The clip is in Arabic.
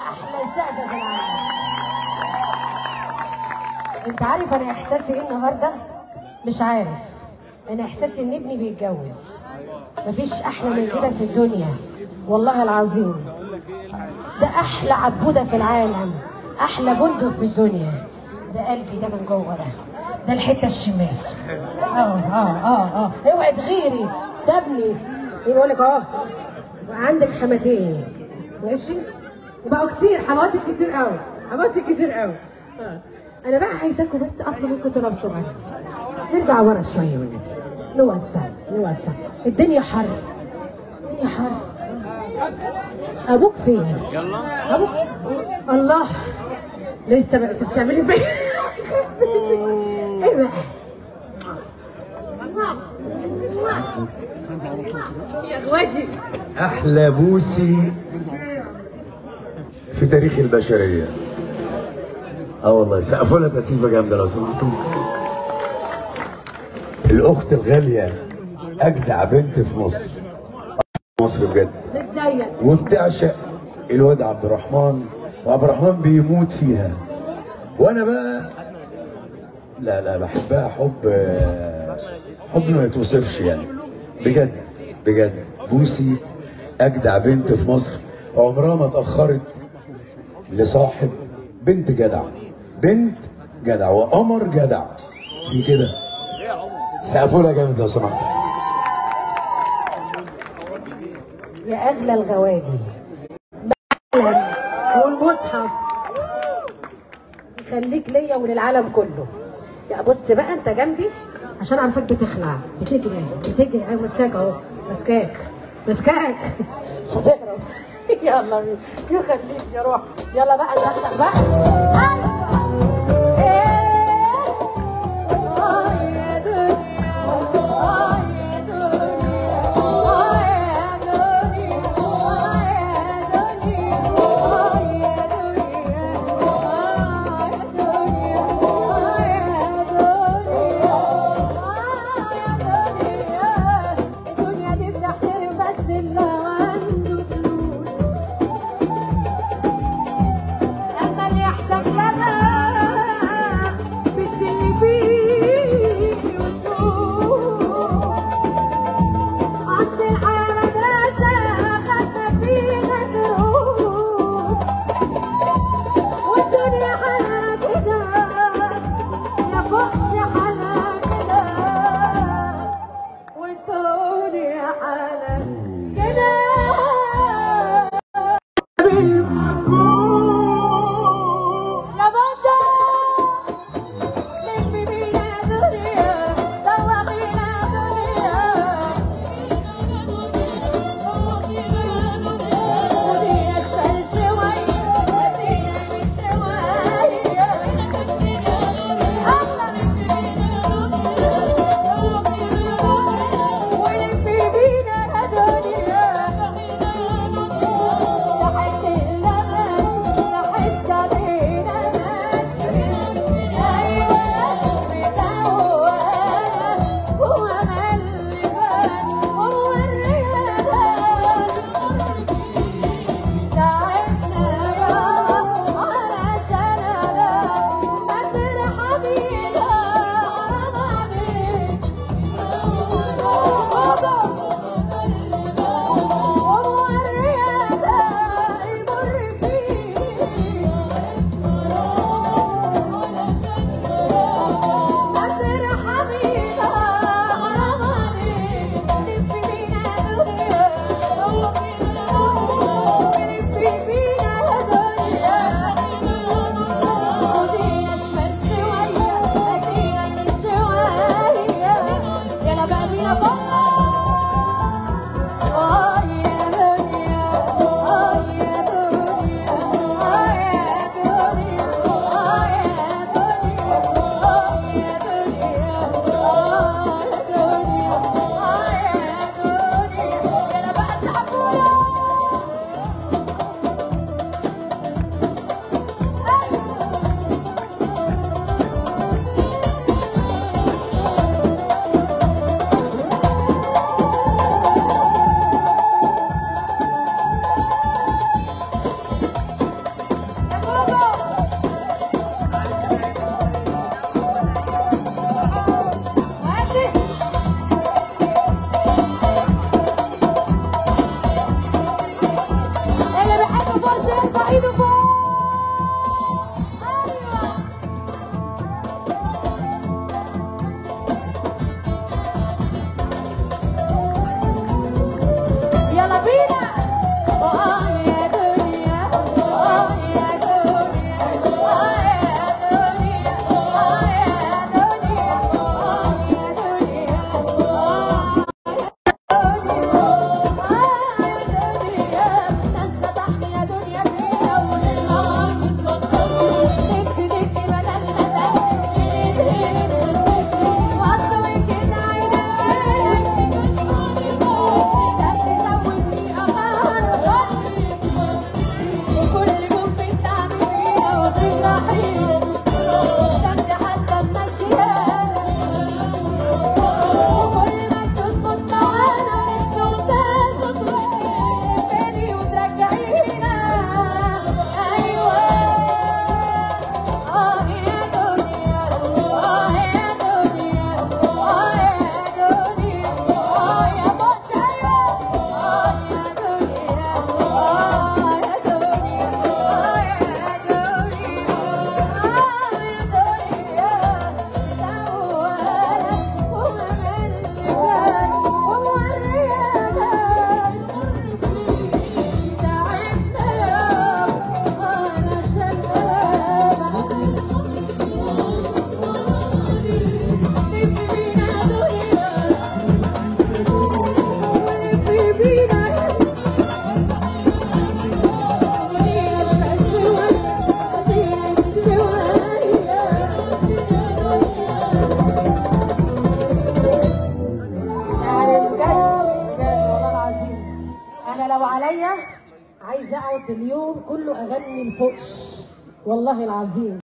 احلى سقفه في العالم. انت عارف انا احساسي ايه النهارده؟ مش عارف. انا احساسي ان ابني بيتجوز. مفيش احلى من كده في الدنيا والله العظيم. ده احلى عبوده في العالم، احلى بندق في الدنيا. ده قلبي ده من جوه، ده الحته الشمال. اوعي تغيري، ده ابني. يقول لك عندك حماتين ماشي، وبقوا كتير، حماتك كتير قوي، حماتك كتير قوي. انا بقى عايزاكم بس اطلب منكم طلب صغير، نرجع ورا شويه والنبي، نوسع. الدنيا حر، الدنيا حر. ابوك فين؟ يلا ابوك. الله، لسه بقى انت بتعملي فين؟ ايه بقى؟ يا اخواتي، احلى بوسي في تاريخ البشريه. والله سقفوا لها تسقيفه جامده لو سمحتوا. الاخت الغاليه، اجدع بنت في مصر، مصر بجد، وبتعشق الواد عبد الرحمن، وعبد الرحمن بيموت فيها. وانا بقى لا بحبها حب ما يتوصفش يعني. بجد بوسي اجدع بنت في مصر، عمرها ما اتاخرت لصاحب بنت جدع وقمر جدع. في كده سقفوا لها جامد لو سمحت. يا اغلى الغوالي والمصحف يخليك ليا وللعالم كله. يا بص بقى انت جنبي عشان عارفاك بتخلع، بتجري ايوه، ماسكاك اهو، ماسكاك مش هتهرب. يلا بينا، يخليك يا روح. يلا بقى نفتح بقى. اما اللي يحتاج لك عليا عايزه اقعد اليوم كله اغني الفوقش والله العظيم.